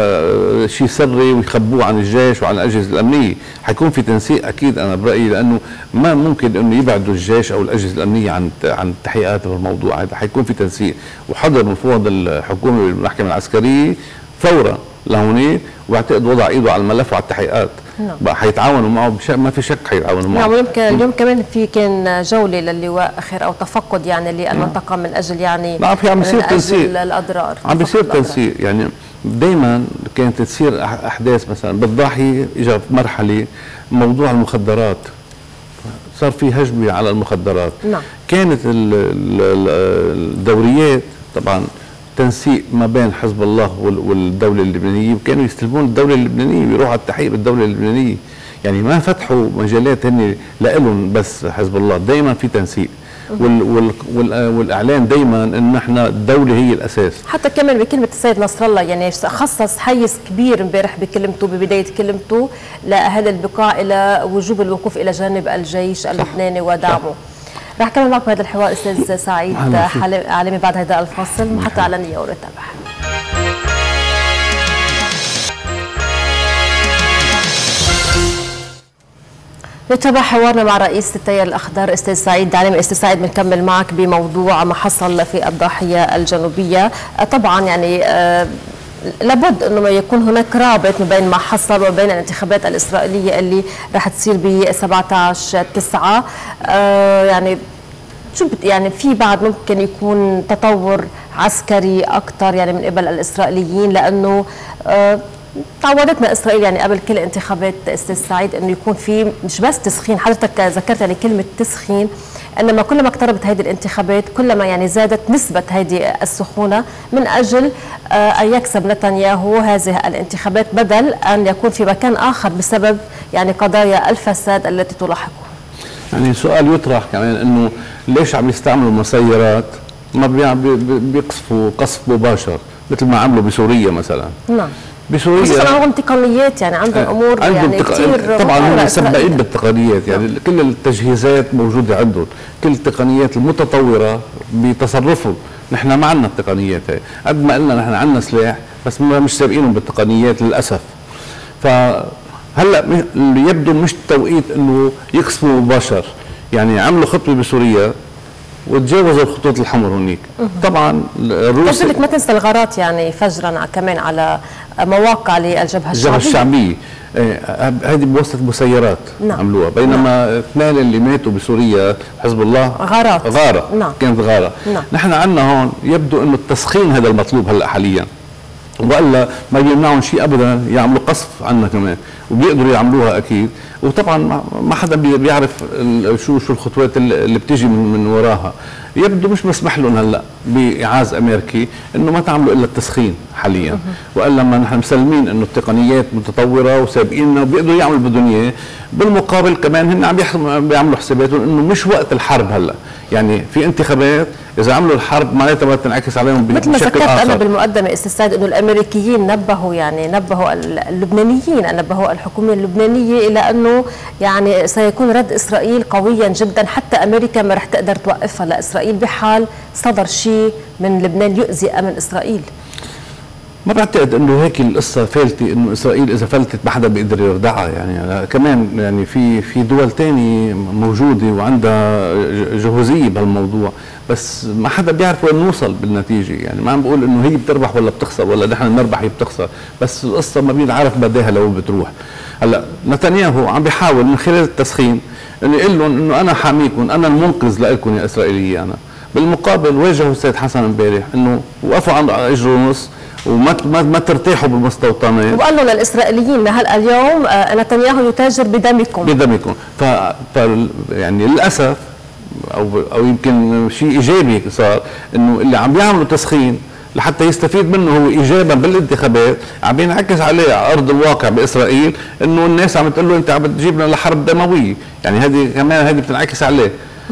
آه شيء سري ويخبوه عن الجيش وعن الاجهزه الامنيه، حيكون في تنسيق اكيد انا برايي، لانه ما ممكن انه يبعدوا الجيش او الاجهزه الامنيه عن عن التحقيقات في الموضوع هذا، حيكون في تنسيق وحضر مفوض الحكومه بالمحكمه العسكريه فورا لهونيك، واعتقد وضع ايده على الملف وعلى التحقيقات. نعم. بقى حيتعاونوا معه بش... ما في شك حيتعاونوا معه. نعم. يمكن اليوم كمان في كان جوله للواء اخر او تفقد يعني للمنطقه من اجل يعني نعم في عم بيصير تنسيق الاضرار، عم بيصير تنسيق، يعني دائما كانت تصير احداث مثلا بالضاحيه اجى مرحله موضوع المخدرات، صار في هجمه على المخدرات. نعم. كانت الدوريات طبعا تنسيق ما بين حزب الله والدولة اللبنانية، وكانوا يستلمون الدولة اللبنانية ويروحوا على التحقيق بالدولة اللبنانية، يعني ما فتحوا مجالات هن لهم بس حزب الله، دائما في تنسيق وال وال وال والاعلان دائما ان احنا الدولة هي الاساس. حتى كمان بكلمة السيد نصر الله يعني خصص حيز كبير امبارح بكلمته ببداية كلمته لاهل البقاع الى وجوب الوقوف الى جانب الجيش اللبناني ودعمه. رح كمل معكم هذا الحوار استاذ سعيد علامي بعد هذا الفاصل، محطة اعلانية ونتابع. نتابع حوارنا مع رئيس التيار الاخضر استاذ سعيد علامي. استاذ سعيد بنكمل معك بموضوع ما حصل في الضاحية الجنوبية، طبعا يعني آه لابد انه ما يكون هناك رابط ما بين ما حصل وبين الانتخابات الاسرائيليه اللي راح تصير ب سبعة عشر تسعة. آه يعني شو يعني في بعد ممكن يكون تطور عسكري اكثر يعني من قبل الاسرائيليين، لانه أه تعودتنا اسرائيل يعني قبل كل انتخابات استاذ سعيد انه يكون في مش بس تسخين، حضرتك ذكرت يعني كلمه تسخين، انما كلما اقتربت هذه الانتخابات كلما يعني زادت نسبه هذه السخونه من اجل ان يكسب نتنياهو هذه الانتخابات بدل ان يكون في مكان اخر بسبب يعني قضايا الفساد التي تلاحقه. يعني سؤال يطرح كمان انه ليش عم يستعملوا مسيرات ما بيقصفوا قصف مباشر مثل ما عملوا بسوريا مثلا؟ نعم. بسوريا خصوصا عندهم تقنيات، يعني عندهم امور عندهم يعني تق... كثير طبعا هم سباقين بالتقنيات، يعني نعم. كل التجهيزات موجوده عندهم، كل التقنيات المتطوره بتصرفهم، نحن ما عندنا التقنيات هي، قد ما قلنا نحن عندنا سلاح بس مش سابقينهم بالتقنيات للاسف. فهلا اللي يبدو مش التوقيت انه يقسموا مباشر، يعني عملوا خطوه بسوريا وتجاوزوا الخطوط الحمر هنيك. طبعا الروس ما تنسى الغارات يعني فجرا كمان على مواقع للجبهه الشعبيه. الجبهه الشعبيه هذه بواسطه مسيرات نعم. عملوها، بينما نعم. اثنين اللي ماتوا بسوريا حزب الله غارات غاره نعم. كانت غاره نعم. نحن عندنا هون يبدو انه التسخين هذا المطلوب هلا حاليا، والا ما بيمنعهم شيء ابدا يعملوا قصف عنا كمان، وبيقدروا يعملوها اكيد، وطبعا ما حدا بيعرف شو شو الخطوات اللي بتيجي من, من وراها. يبدو مش مسمح لهم هلا باعاز امريكي انه ما تعملوا الا التسخين حاليا، والا ما نحن مسلمين انه التقنيات متطوره وسابقيننا وبيقدروا يعملوا بدهم اياه. بالمقابل كمان هن عم بيعملوا حساباتهم انه مش وقت الحرب هلا، يعني في انتخابات اذا عملوا الحرب معناتها بدها تنعكس عليهم بشكل اخر. مثل ما ذكرت انا بالمقدمه استاذ سعيد انه الامريكيين نبهوا يعني نبهوا اللبنانيين نبهوا الحكومه اللبنانيه الى انه يعني سيكون رد اسرائيل قويا جدا، حتى امريكا ما رح تقدر توقفها لاسرائيل بحال صدر شيء من لبنان يؤذي امن اسرائيل. ما بعتقد انه هيك القصه فالتي، انه اسرائيل اذا فلتت ما حدا بيقدر يردعها، يعني كمان يعني في في دول ثانيه موجوده وعندها جهوزيه بهالموضوع، بس ما حدا بيعرف وين نوصل بالنتيجه، يعني ما عم بقول انه هي بتربح ولا بتخسر ولا نحن بنربح هي بتخسر، بس القصه ما بينعرف بداها لو بتروح. هلا نتنياهو عم بيحاول من خلال التسخين انه يقول لهم انه انا حاميكم، انا المنقذ لكم يا اسرائيليه. انا بالمقابل واجهوا السيد حسن امبارح انه وقفوا عند اجر ونص وما ما, ما ترتاحوا بالمستوطنات، وقال له للاسرائيليين هلا اليوم نتنياهو يتاجر بدمكم بدمكم. ف... ف يعني للاسف او او يمكن شيء ايجابي صار انه اللي عم بيعملوا تسخين لحتى يستفيد منه هو ايجابا بالانتخابات، عم بينعكس عليه على ارض الواقع باسرائيل انه الناس عم تقول له انت عم تجيبنا لحرب دمويه، يعني هذه كمان هذه بتنعكس عليه.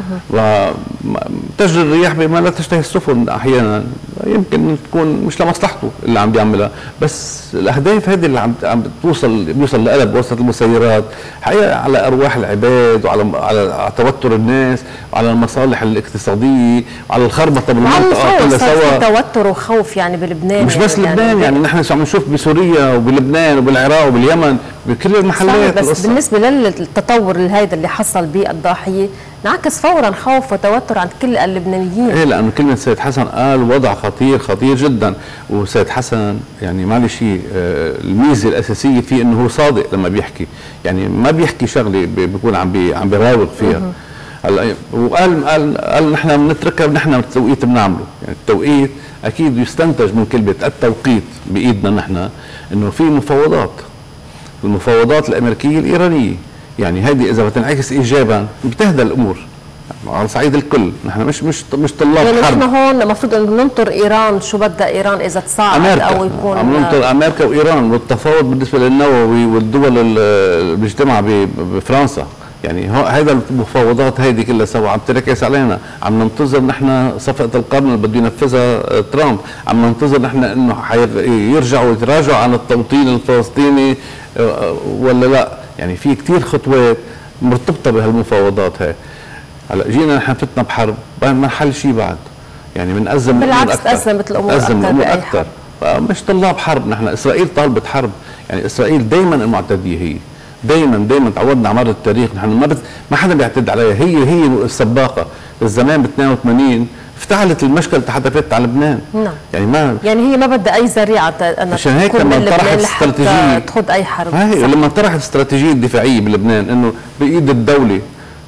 وتجري الرياح بما لا تشتهي السفن احيانا، يمكن تكون مش لمصلحته اللي عم بيعملها، بس الاهداف هذه اللي عم عم بتوصل بيوصل لها بواسطه المسيرات حقيقه على ارواح العباد وعلى على توتر الناس وعلى المصالح الاقتصاديه وعلى الخربطه بالمنطقه كلها سوا. توتر وخوف يعني بلبنان، مش بس يعني لبنان، يعني, يعني نحن عم نشوف بسوريا وبلبنان وبالعراق وباليمن بكل المحلات. بس القصة. بالنسبه للتطور هذا اللي حصل بالضاحيه انعكس فورا خوف وتوتر عند كل اللبنانيين. ايه لانه كلمه السيد حسن قال وضع خطير خطير جدا، والسيد حسن يعني معلش آه الميزه الاساسيه فيه انه هو صادق لما بيحكي، يعني ما بيحكي شغله بيكون عم بي عم بيراوغ فيها. هلا وقال قال قال نحن بنتركها نحن التوقيت بنعمله، يعني التوقيت اكيد يستنتج من كلمه التوقيت بايدنا نحن انه في مفاوضات، المفاوضات الامريكيه الايرانيه، يعني هذه اذا بتنعكس ايجابا بتهدى الامور على صعيد الكل. نحن مش مش مش طلاب يعني حرب، نحن هون المفروض انه ننطر ايران شو بدها ايران اذا تصاعد او يكون عم ننطر امريكا وايران، والتفاوض بالنسبه للنووي والدول اللي بيجتمعوا بفرنسا، يعني هذا المفاوضات هيدي كلها سوا عم تركز علينا، عم ننتظر نحن صفقه القرن اللي بده ينفذها ترامب، عم ننتظر نحن انه يرجعوا يتراجعوا عن التوطين الفلسطيني ولا لا، يعني في كثير خطوات مرتبطه بهالمفاوضات هاي. هلا جينا نحن فتنا بحرب ما نحل شيء بعد، يعني بنأزم بالعكس تأزمت الامور اكثر الامور اكثر، فمش طلاب حرب نحن. اسرائيل طالبت حرب، يعني اسرائيل دائما المعتديه، هي دائما دائما تعودنا على مر التاريخ نحن ما بت... ما حدا بيعتد عليها، هي هي السباقه. الزمان ب اثنين وثمانين افتعلت المشكله حتى فاتت على لبنان. نعم. يعني ما يعني هي ما بدها اي ذريعه انها عشان هيك لما طرحت استراتيجيه تخوض اي حرب. هي لما طرحت استراتيجيه الدفاعيه بلبنان انه بايد الدوله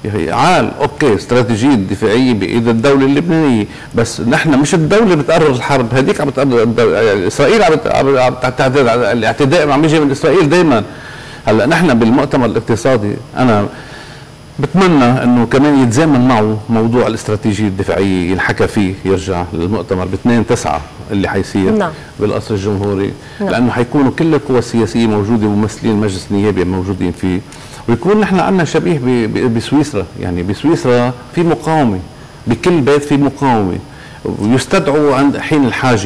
عال اوكي استراتيجيه دفاعيه بايد الدوله اللبنانيه، بس نحن مش الدوله بتقرر الحرب، هذيك عم بتقرر اسرائيل، عم تعتدي على الاعتداء عم يجي من اسرائيل دائما. هلا نحن بالمؤتمر الاقتصادي انا بتمنى انه كمان يتزامن معه موضوع الاستراتيجيه الدفاعيه ينحكى فيه، يرجع للمؤتمر ب اثنين تسعة اللي حيصير نعم. بالقصر الجمهوري نعم. لانه حيكونوا كل القوى السياسيه موجوده وممثلين المجلس النيابي موجودين فيه، ويكون نحن عندنا شبيه بسويسرا، يعني بسويسرا في مقاومه، بكل بيت في مقاومه ويستدعوا عند حين الحاجه،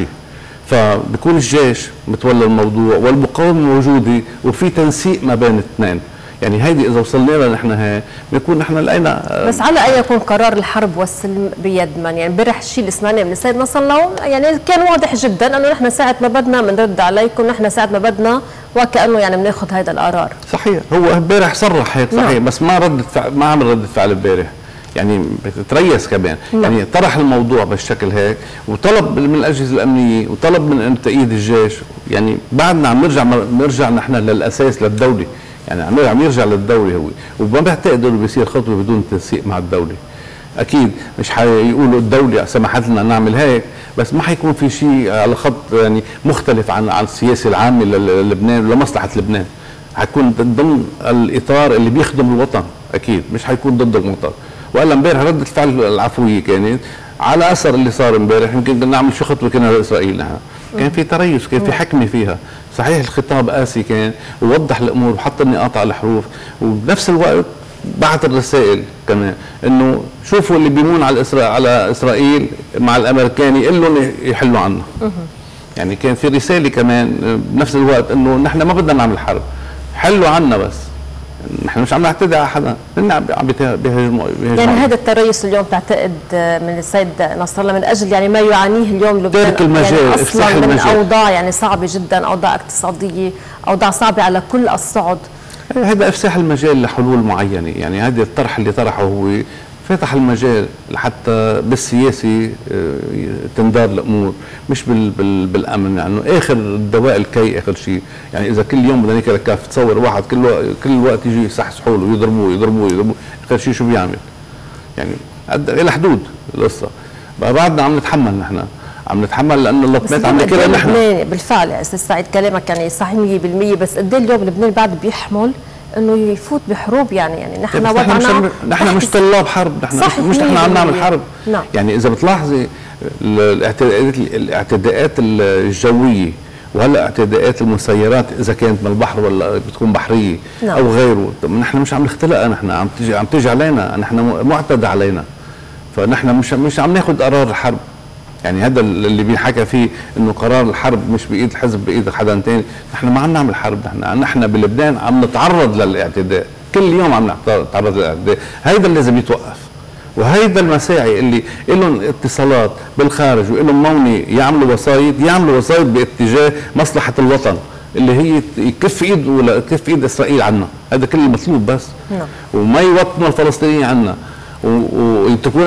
فبكون الجيش متولى الموضوع والمقاومه موجوده وفي تنسيق ما بين الاثنين. يعني هيدي اذا وصلنا لها نحن هي بيكون نحن لقينا. بس على ان يكون قرار الحرب والسلم بيد من؟ يعني امبارح الشيء اللي سمعناه من السيد نصر الله يعني كان واضح جدا انه نحن ساعه ما بدنا بنرد عليكم، نحن ساعه ما بدنا وكانه يعني بناخذ هذا القرار. صحيح، هو امبارح صرح هيك صحيح، نعم. بس ما ردت فعل، ما عمل ردة فعل امبارح، يعني بتتريس كمان نعم. يعني طرح الموضوع بالشكل هيك وطلب من الاجهزه الامنيه وطلب من تأييد الجيش، يعني بعدنا عم نرجع نرجع نحن للاساس للدوله، يعني عم يرجع للدوله هو، وما بعتقد انه بيصير خطوه بدون تنسيق مع الدوله. اكيد مش حيقولوا الدوله سمحت لنا نعمل هيك، بس ما حيكون في شيء على خط يعني مختلف عن عن السياسه العامه للبنان ولمصلحه لبنان، حيكون ضمن الاطار اللي بيخدم الوطن، اكيد مش حيكون ضد الوطن. والا امبارح رده الفعل العفويه كانت على اثر اللي صار امبارح، يمكن بدنا نعمل شو خطوه كنا لاسرائيل نحن. كان في تريث، كان في حكمه فيها، صحيح الخطاب قاسي كان ووضح الامور وحط النقاط على الحروف، وبنفس الوقت بعث الرسائل كمان انه شوفوا اللي بيمون على إسرائيل على اسرائيل مع الامريكان يقول لهم يحلوا عنا. يعني كان في رساله كمان بنفس الوقت انه نحن ما بدنا نعمل حرب، حلوا عنا بس. نحن مش عم نعتدي على حدا، هن عم بيهاجموا. يعني هذا التريث اليوم تعتقد من السيد نصر الله من اجل يعني ما يعانيه اليوم لبنان، ترك المجال، يعني اصلا من المجال. اوضاع يعني صعبه جدا، اوضاع اقتصاديه، اوضاع صعبه على كل الصعد. هذا افساح المجال لحلول معينه، يعني هذا الطرح اللي طرحه هو فتح المجال لحتى بالسياسي تندار الامور، مش بال بال بالامن، يعني اخر الدواء الكي اخر شيء، يعني اذا كل يوم بدنا ناكل كاف تصور واحد كل وقت كل وقت يجي يصحصحوا له ويضربوه يضربوه يضربوه، اخر شيء شو بيعمل؟ يعني الى حدود القصه، بعدنا عم نتحمل نحن، عم نتحمل لانه اللطمات عم ناكلها نحن. بالفعل يا استاذ سعيد كلامك يعني صحيح مية بالمية، بس قد ايه اليوم لبنان بعد بيحمل انه يفوت بحروب؟ يعني يعني نحن وضعنا نحن مش طلاب حرب، نحن مش نحن عم نعمل حرب. نعم. يعني اذا بتلاحظي الاعتداءات الاعتداءات الجويه وهلا اعتداءات المسيرات اذا كانت من البحر ولا بتكون بحريه نعم. او غيره، نحن مش عم نختلقها، نحن عم تيجي عم تيجي علينا، نحن معتدى علينا، فنحن مش مش عم ناخذ قرار الحرب. يعني هذا اللي بينحكى فيه انه قرار الحرب مش بايد الحزب بايد حدا ثاني، نحن ما عم نعمل حرب، نحن نحن بلبنان عم نتعرض للاعتداء، كل يوم عم نتعرض للاعتداء، هيدا اللي لازم يتوقف. وهيدا المساعي اللي لهم اتصالات بالخارج ولهم موني يعملوا وسايط، يعملوا وسايط باتجاه مصلحه الوطن اللي هي يكف ايد ولا كف ايد اسرائيل عنا، هذا كل المطلوب بس. نعم. وما يوطنوا الفلسطينيين عنا وتكون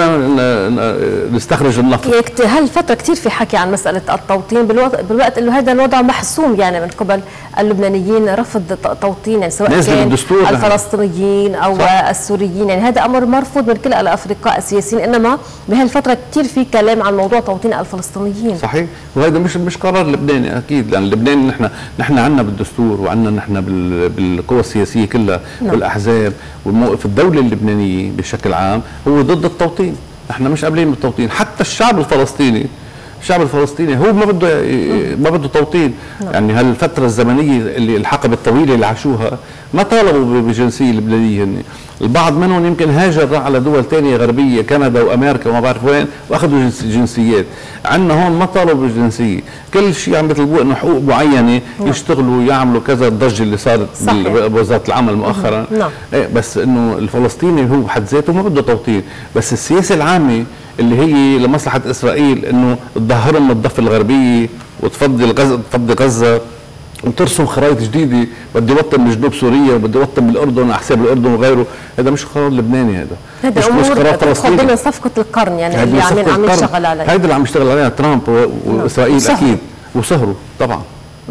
نستخرج النفط. هل فترة كثير في حكي عن مسألة التوطين بالوقت, بالوقت انه هذا الوضع محسوم يعني من قبل اللبنانيين، رفض توطين يعني سواء كان الفلسطينيين او صح. السوريين، يعني هذا امر مرفوض من كل الافرقاء السياسيين، انما بهالفترة كثير في كلام عن موضوع توطين الفلسطينيين. صحيح، وهذا مش مش قرار لبناني اكيد، لان لبنان نحن نحن عندنا بالدستور وعندنا نحن بالقوى السياسية كلها نعم. والاحزاب والموقف الدولة اللبنانية بشكل عام هو ضد التوطين، نحن مش قابلين بالتوطين، حتى الشعب الفلسطيني الشعب الفلسطيني هو ما بده ما بده توطين، يعني هالفترة الزمنية اللي الحقبة الطويلة اللي عاشوها ما طالبوا بجنسية لبنانية، البعض منهم يمكن هاجر على دول ثانية غربية كندا وامريكا وما بعرف وين واخذوا جنسيات، عندنا هون ما طالبوا بالجنسية، كل شيء عم بيطلبوه انه حقوق معينة يشتغلوا يعملوا كذا، الضجة اللي صارت بوزارة العمل مؤخرا نعم. إيه بس انه الفلسطيني هو بحد ذاته ما بده توطين، بس السياسة العامة اللي هي لمصلحة اسرائيل انه تظهرهم من الضفة الغربية وتفضي غزة تفضي غزة وترسم خرائط جديده، بدي وطن من جنوب سوريا وبدي وطن من الاردن على حساب الاردن وغيره، هذا مش قرار لبناني، هذا هذا مش, مش قرار فلسطيني، هذا صفقه القرن يعني اللي عم عم يشتغل عليها، هذا اللي عم يشتغل عليها ترامب واسرائيل اكيد وسهروا طبعا.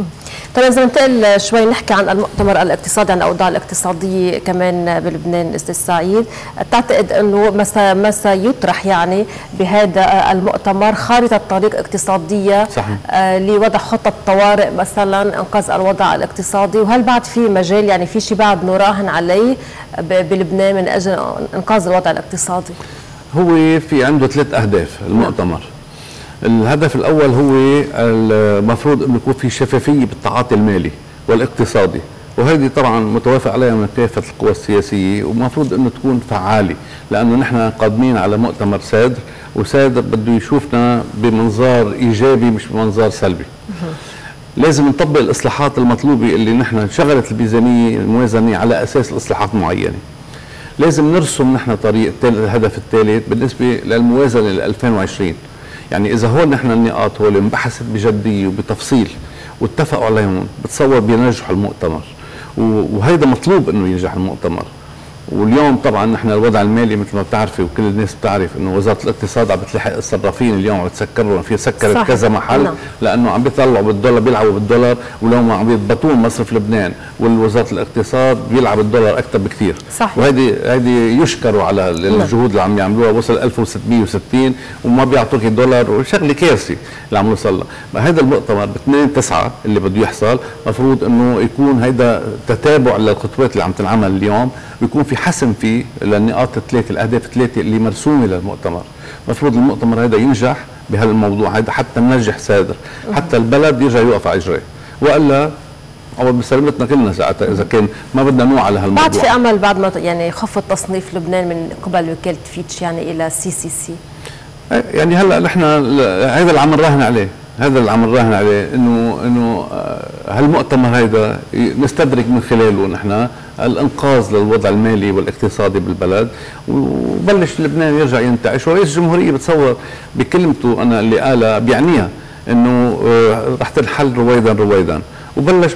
طيب إذا ننتقل شوي نحكي عن المؤتمر الاقتصادي، عن الأوضاع الاقتصادية كمان بلبنان أستاذ سعيد، تعتقد أنه ما سيطرح يعني بهذا المؤتمر خارطة طريق اقتصادية صحيح. آه لوضع خطط طوارئ مثلا إنقاذ الوضع الاقتصادي، وهل بعد في مجال يعني في شيء بعد نراهن عليه بلبنان من أجل إنقاذ الوضع الاقتصادي؟ هو في عنده ثلاث أهداف المؤتمر. الهدف الأول هو المفروض أنه يكون في شفافية بالتعاطي المالي والاقتصادي، وهذه طبعا متوافق عليها من كافة القوى السياسية، ومفروض أنه تكون فعالة، لأنه نحن قادمين على مؤتمر سادر، وسادر بده يشوفنا بمنظار إيجابي مش بمنظار سلبي. لازم نطبق الإصلاحات المطلوبة اللي نحن شغلت الميزانية الموازنة على أساس إصلاحات معينة. لازم نرسم نحن طريق الهدف الثالث بالنسبة للموازنة ل ألفين وعشرين. يعني إذا هول نحن النقاط هول انبحثت بجدية وبتفصيل واتفقوا عليهم، بتصور بينجحوا المؤتمر، وهيدا مطلوب انه ينجح المؤتمر. واليوم طبعا نحن الوضع المالي مثل ما بتعرفي وكل الناس بتعرف انه وزاره الاقتصاد عم بتلحق الصرافين اليوم عم بتسكرهم، في سكرت صحيح. كذا محل نعم. لانه عم بيطلعوا بالدولار، بيلعبوا بالدولار، ولو عم يضبطون مصرف لبنان والوزاره الاقتصاد بيلعب الدولار اكثر بكثير صحيح. وهيدي هيدي يشكروا على الجهود اللي عم يعملوها، وصل ألف وستمئة وستين وما بيعطوك الدولار، وشغله كارثه اللي عم نوصل لها. هذا المؤتمر ب اثنين تسعة اللي بده يحصل مفروض انه يكون هيدا تتابع للخطوات اللي عم تنعمل اليوم، ويكون في حسم فيه للنقاط الثلاثه، الاهداف الثلاثه اللي مرسومه للمؤتمر. مفروض المؤتمر هذا ينجح بهالموضوع هذا حتى ننجح سادر، حتى البلد يرجع يوقف على اجريه، والا اول بسلامتنا كلنا ساعتها اذا كان ما بدنا نوع على هالموضوع. بعد في امل بعد ما يعني خفض تصنيف لبنان من قبل وكاله فيتش يعني الى سي سي سي؟ يعني هلا نحن هذا اللي عم نراهن عليه، هذا اللي عم نراهن عليه انه انه هالمؤتمر هيدا نستدرك من خلاله نحن الانقاذ للوضع المالي والاقتصادي بالبلد، وبلش لبنان يرجع ينتعش. ورئيس الجمهوريه بتصور بكلمته انا اللي قالها بيعنيها انه رح تنحل رويدا رويدا، وبلش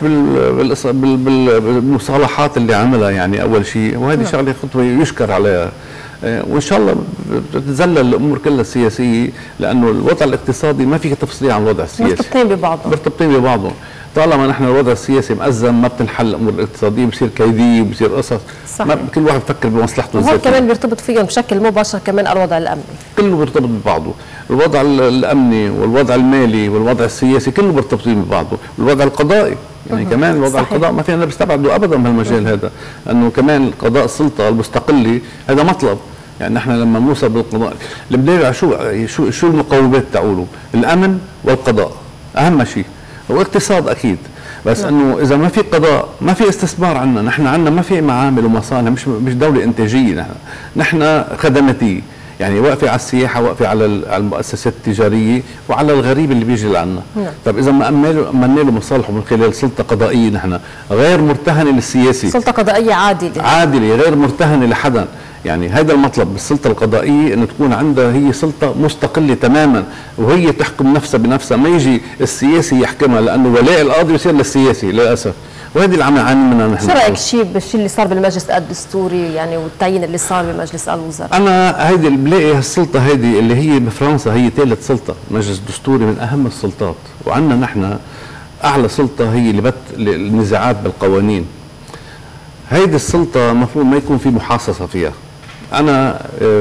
بالمصالحات اللي عملها يعني اول شيء، وهذه شغله خطوه يشكر عليها، وان شاء الله بتتذلل الامور كلها السياسيه، لانه الوضع الاقتصادي ما فيك تفصليه عن الوضع السياسي، مرتبطين ببعضهم مرتبطين ببعضهم. طالما نحن الوضع السياسي مأزم ما بتنحل الامور الاقتصاديه، بصير كيديه وبصير قصص، ما كل واحد بفكر بمصلحته الذاتيه. وهو كمان بيرتبط فيهم بشكل مباشر كمان الوضع الامني، كله بيرتبط ببعضه، الوضع الامني والوضع المالي والوضع السياسي كله مرتبطين ببعضه، والوضع القضائي يعني كمان الوضع صحيح. القضاء ما فينا نستبعده ابدا بهالمجال هذا، انه كمان القضاء السلطه المستقله هذا مطلب. يعني نحن لما نوصل بالقضاء اللبناني شو شو شو المقومات تاعوله؟ الامن والقضاء اهم شيء، والاقتصاد اكيد، بس انه اذا ما في قضاء ما في استثمار عندنا، نحن عندنا ما في معامل ومصانع، مش مش دوله انتاجيه، نحن نحن خدماتيه، يعني واقفه على السياحه، واقفه على المؤسسات التجاريه وعلى الغريب اللي بيجي لعنا. طيب اذا ما امنا له مصالحه من خلال سلطه قضائيه نحن غير مرتهنه للسياسي، سلطه قضائيه عادله عادله غير مرتهنه لحدا، يعني هذا المطلب بالسلطه القضائيه انه تكون عندها هي سلطه مستقله تماما، وهي تحكم نفسها بنفسها، ما يجي السياسي يحكمها، لانه ولاء القاضي بيصير للسياسي للاسف، وهذه اللي عم نعاني منها نحن. شو رايك شيء بالشيء اللي صار بالمجلس الدستوري يعني والتعيين اللي صار بمجلس الوزراء؟ انا هيدي بلاقي هالسلطه هيدي اللي هي بفرنسا هي ثالث سلطه، المجلس الدستوري من اهم السلطات، وعندنا نحن اعلى سلطه هي اللي بت النزاعات بالقوانين. هيدي السلطه المفروض ما يكون في محاصصه فيها. انا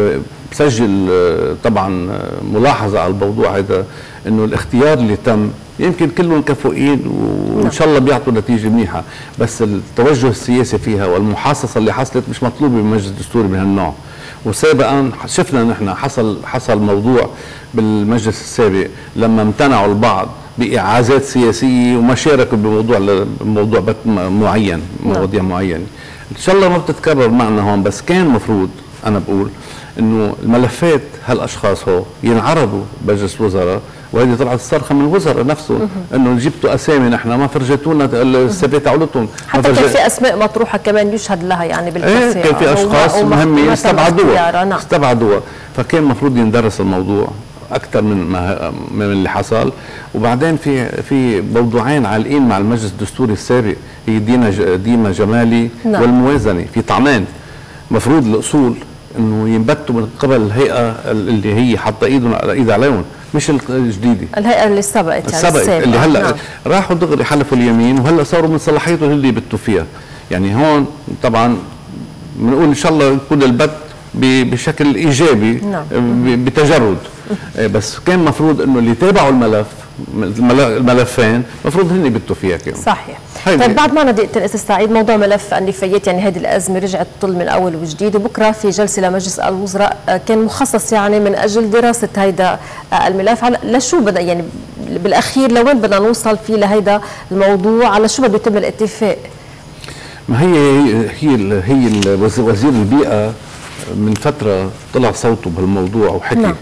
بسجل طبعا ملاحظه على الموضوع هذا، انه الاختيار اللي تم يمكن كلهم كفؤين وان شاء الله بيعطوا نتيجه منيحه، بس التوجه السياسي فيها والمحاصصه اللي حصلت مش مطلوبه بالمجلس الدستوري من هالنوع. وسابقا شفنا نحن حصل حصل موضوع بالمجلس السابق لما امتنعوا البعض باعازات سياسيه وما شاركوا بموضوع موضوع معين، مواضيع معينه. ان شاء الله ما بتتكرر معنا هون، بس كان مفروض انا بقول انه الملفات هالاشخاص هو ينعرضوا بمجلس الوزراء، وهذه طلعت الصرخه من الوزراء نفسه انه جبتوا اسامي نحن ما فرجتونا السيفي تاعولتهم، حتى كان في اسماء مطروحه كمان يشهد لها يعني بالكافيه، ايه كان في اشخاص مهمين استبعدوها نعم. استبعدوها، فكان المفروض يندرس الموضوع اكثر من ما من اللي حصل. وبعدين في في موضوعين عالقين مع المجلس الدستوري السابق، هي دينا ديما جمالي نعم. والموازنه، في طعمان مفروض الاصول انه ينبتوا من قبل الهيئه اللي هي حاطه ايدهم على ايد عليهم، مش الجديده. الهيئه اللي سبقت يعني السبقت اللي هلا نعم. راحوا دغري حلفوا اليمين وهلا صاروا من صلاحيتهم اللي بدوا فيها. يعني هون طبعا بنقول ان شاء الله يكون البت بشكل ايجابي نعم. بتجرد، بس كان المفروض انه اللي تابعوا الملف الملفين المفروض هن بدوا فيها كمان. صحيح. طيب بعد معنا دقيقتين استاذ سعيد، موضوع ملف النفايات، يعني هذه الازمه رجعت تطل من اول وجديد، وبكره في جلسه لمجلس الوزراء كان مخصص يعني من اجل دراسه هيدا الملف. على لشو بدا يعني بالاخير لوين بدنا نوصل فيه لهيدا الموضوع، على شو بده يتم الاتفاق؟ ما هي هي هي وزير البيئه من فتره طلع صوته بهالموضوع وحكي نعم.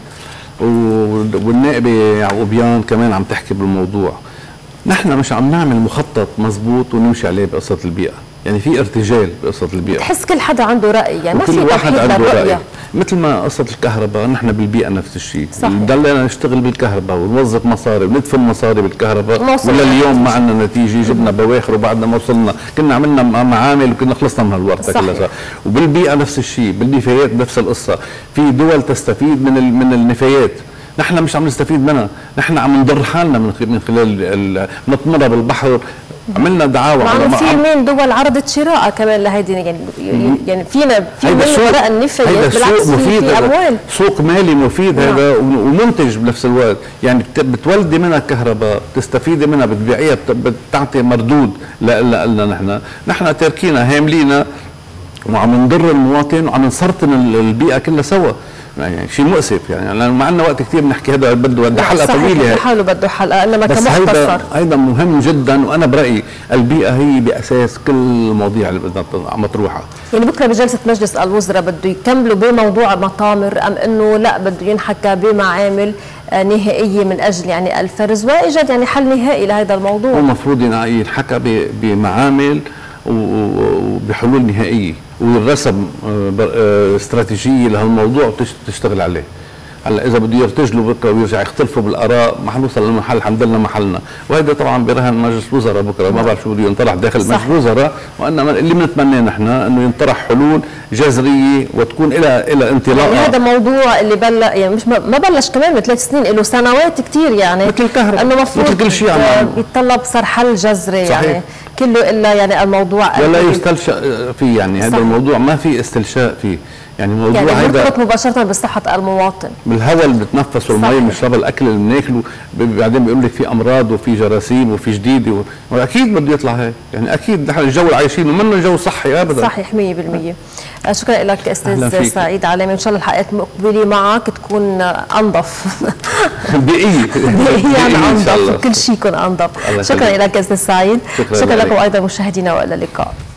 والنائبه يعقوبيان كمان عم تحكي بالموضوع. نحن مش عم نعمل مخطط مزبوط ونمشي عليه بقصه البيئه، يعني في ارتجال بقصه البيئه. بتحس كل حدا عنده راي، يعني ما في واحد عنده راي، مثل ما قصه الكهرباء نحن بالبيئه نفس الشيء، ضلينا نشتغل بالكهرباء ونوظف مصاري وندفن مصاري بالكهرباء، ولا اليوم ما عندنا نتيجه، جبنا بواخر وبعدنا ما وصلنا، كنا عملنا معامل وكنا خلصنا من هالورطه كلها. وبالبيئه نفس الشيء، بالنفايات نفس القصه، في دول تستفيد من من النفايات، نحن مش عم نستفيد منها، نحن عم نضر حالنا من من خلال نطمرها بالبحر. عملنا دعاوى على في مين دول عرضت شراء كمان لهيدي، يعني يعني فينا في من وراء النفايات بالعكس في, في اموال، سوق مالي مفيد هذا ومنتج بنفس الوقت، يعني بتولدي منها كهرباء، بتستفيدي منها، بتبيعيها، بتعطي مردود لنا نحن، نحن تاركينا هاملينا وعم نضر المواطن وعم نسرطن البيئه كلها سوا. يعني شيء مؤسف، يعني لأن ما عندنا وقت كثير نحكي، هذا بده بده حلقه طويله، حاله بده حلقه، انما كمختصر هيدا هيدا مهم جدا. وانا برايي البيئه هي باساس كل المواضيع اللي بدنا مطروحه. يعني بكره بجلسه مجلس الوزراء بده يكملوا بموضوع مطامر، ام انه لا بده ينحكى بمعامل نهائيه من اجل يعني الفرز وايجاد يعني حل نهائي لهذا الموضوع؟ هو المفروض ينحكى بمعامل وبحلول نهائيه، والرسم استراتيجيه لهالموضوع وتشتغل عليه. هلا اذا بده يرتجلوا بكره ويرجع يختلفوا بالاراء ما حنوصل لمحل، الحمد لله محلنا، وهذا طبعا برهن مجلس الوزراء بكره، ما بعرف شو بده ينطرح داخل مجلس الوزراء، وانما اللي بنتمناه نحن انه ينطرح حلول جذريه وتكون الى الى انطلاقه. يعني هذا موضوع اللي بلش يعني مش ما بلش كمان من ثلاث سنين، له سنوات كثير، يعني مثل الكهرباء انه المفروض كل شيء بيتطلب صار حل جذري يعني كله الا يعني الموضوع ولا يستلشأ فيه، يعني هذا الموضوع ما في استلشاء فيه، يعني موضوع يعني مرتبط مباشره بصحه المواطن، بالهواء اللي بنتنفسه والمي اللي بنشربها، الاكل اللي بناكله، بعدين بيقول لك في امراض وفي جراثيم وفي جديد، واكيد بده يطلع هيك، يعني اكيد نحن الجو اللي عايشينه منه جو صحي ابدا. صحيح مية بالمية. شكرا لك استاذ سعيد علامه، ان شاء الله الحلقات المقبله معك تكون انظف بيئيه بيئيه انظف، كل شيء يكون انظف. شكرا لك استاذ سعيد، شكرا, شكرا لكم ايضا مشاهدينا، والى اللقاء.